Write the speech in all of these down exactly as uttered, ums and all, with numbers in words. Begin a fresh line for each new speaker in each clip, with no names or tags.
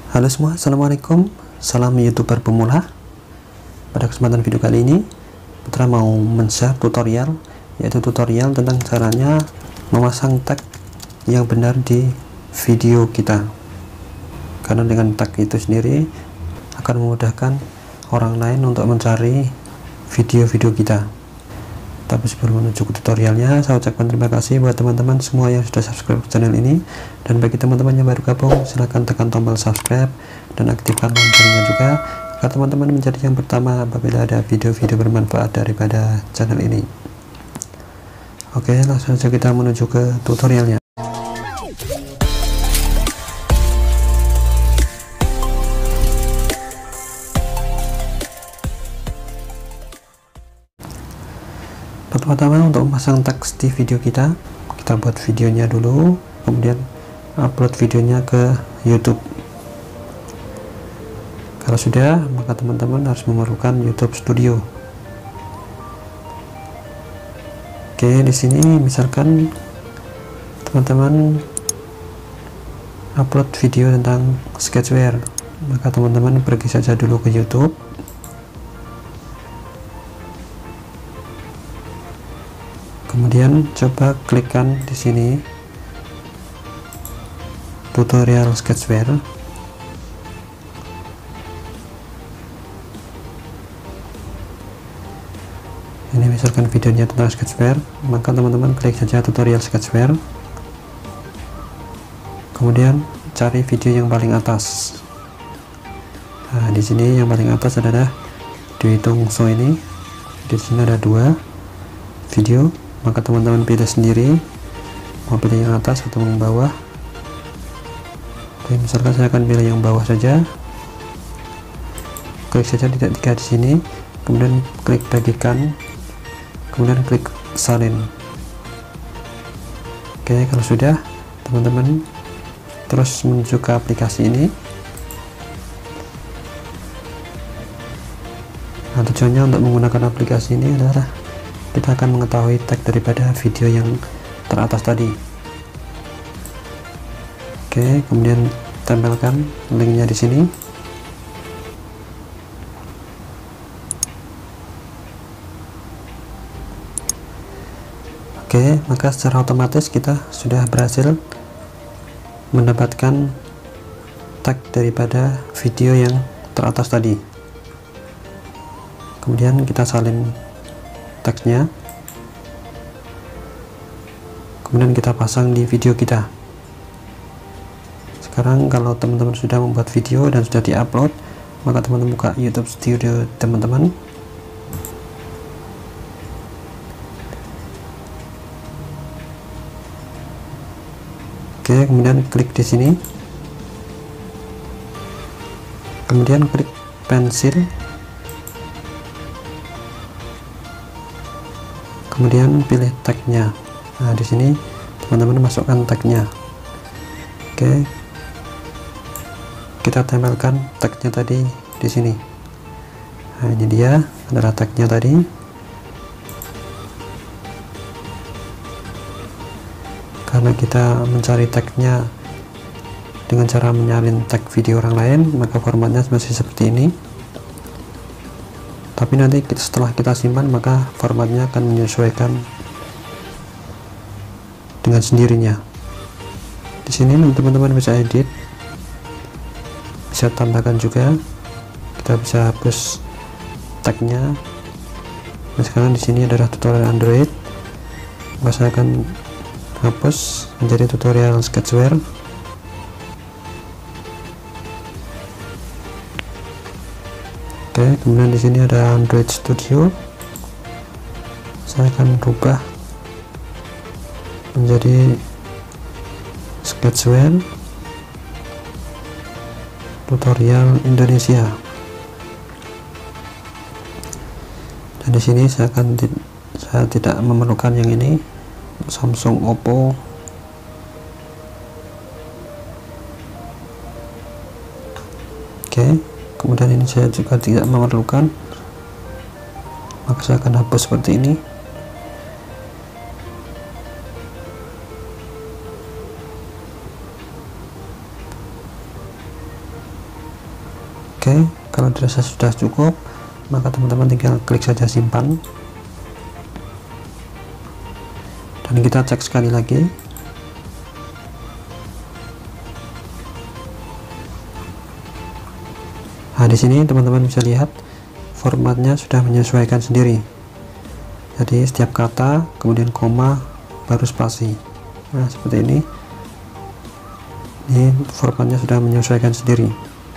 Halo semua, assalamualaikum, salam youtuber pemula. Pada kesempatan video kali ini Putra mau men-share tutorial, yaitu tutorial tentang caranya memasang tag yang benar di video kita, karena dengan tag itu sendiri akan memudahkan orang lain untuk mencari video-video kita. Tapi sebelum menuju ke tutorialnya, saya ucapkan terima kasih buat teman-teman semua yang sudah subscribe channel ini, dan bagi teman-teman yang baru gabung, silahkan tekan tombol subscribe dan aktifkan loncengnya juga, agar teman-teman menjadi yang pertama apabila ada video-video bermanfaat daripada channel ini. Oke, langsung saja kita menuju ke tutorialnya. Pertama-tama, untuk memasang teks di video kita, kita buat videonya dulu, kemudian upload videonya ke YouTube. Kalau sudah, maka teman-teman harus memerlukan YouTube Studio. Oke, di sini misalkan teman-teman upload video tentang Sketchware, maka teman-teman pergi saja dulu ke YouTube. Kemudian coba klikkan di sini tutorial Sketchware. Ini misalkan videonya tentang Sketchware, maka teman-teman klik saja tutorial Sketchware. Kemudian cari video yang paling atas. Nah, di sini yang paling atas adalah dihitung so ini. Di sini ada dua video, maka teman-teman pilih sendiri mau pilih yang atas atau yang bawah. Oke, misalkan saya akan pilih yang bawah saja. Klik saja titik tiga di sini, kemudian klik bagikan, kemudian klik salin. Oke, kalau sudah, teman-teman terus menuju ke aplikasi ini. Nah, tujuannya untuk menggunakan aplikasi ini adalah kita akan mengetahui tag daripada video yang teratas tadi. Oke, kemudian tempelkan linknya di sini. Oke, maka secara otomatis kita sudah berhasil mendapatkan tag daripada video yang teratas tadi. Kemudian kita salin teksnya, kemudian kita pasang di video kita. Sekarang kalau teman-teman sudah membuat video dan sudah diupload, maka teman-teman buka YouTube Studio teman-teman. Oke, kemudian klik di sini, kemudian klik pensil, kemudian pilih tagnya. Nah, di sini teman-teman masukkan tagnya. Oke, kita tempelkan tagnya tadi di sini. Nah, ini dia adalah tagnya tadi. Karena kita mencari tagnya dengan cara menyalin tag video orang lain, maka formatnya masih seperti ini. Tapi nanti setelah kita simpan, maka formatnya akan menyesuaikan dengan sendirinya. Di sini teman-teman bisa edit, bisa tambahkan juga, kita bisa hapus tagnya. Nah, sekarang di sini adalah tutorial Android, maka saya akan hapus menjadi tutorial Sketchware. Oke, kemudian di sini ada Android Studio. Saya akan rubah menjadi Sketchware tutorial Indonesia. Dan di sini saya akan saya tidak memerlukan yang ini, Samsung, Oppo. Oke, kemudian ini saya juga tidak memerlukan, maka saya akan hapus seperti ini. Oke, kalau dirasa sudah cukup, maka teman-teman tinggal klik saja simpan, dan kita cek sekali lagi. Nah, di sini teman-teman bisa lihat formatnya sudah menyesuaikan sendiri. Jadi setiap kata, kemudian koma, baru spasi. Nah, seperti ini. Ini formatnya sudah menyesuaikan sendiri.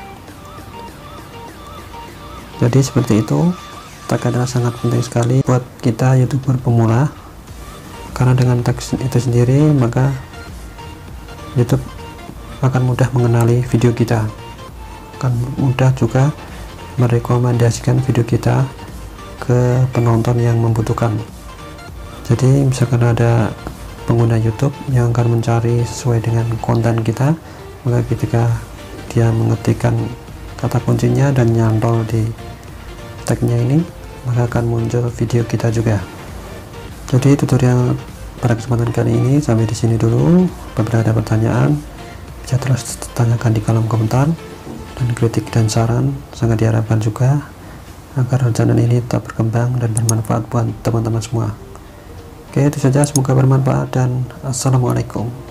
Jadi seperti itu, tag adalah sangat penting sekali buat kita YouTuber pemula, karena dengan tag itu sendiri maka YouTube akan mudah mengenali video kita, akan mudah juga merekomendasikan video kita ke penonton yang membutuhkan. Jadi misalkan ada pengguna YouTube yang akan mencari sesuai dengan konten kita, maka ketika dia mengetikkan kata kuncinya dan nyantol di tagnya ini, maka akan muncul video kita juga. Jadi tutorial pada kesempatan kali ini sampai di sini dulu. Apabila ada pertanyaan, bisa terus tanyakan di kolom komentar, dan kritik dan saran sangat diharapkan juga agar channel ini tetap berkembang dan bermanfaat buat teman-teman semua. Oke, itu saja, semoga bermanfaat dan assalamualaikum.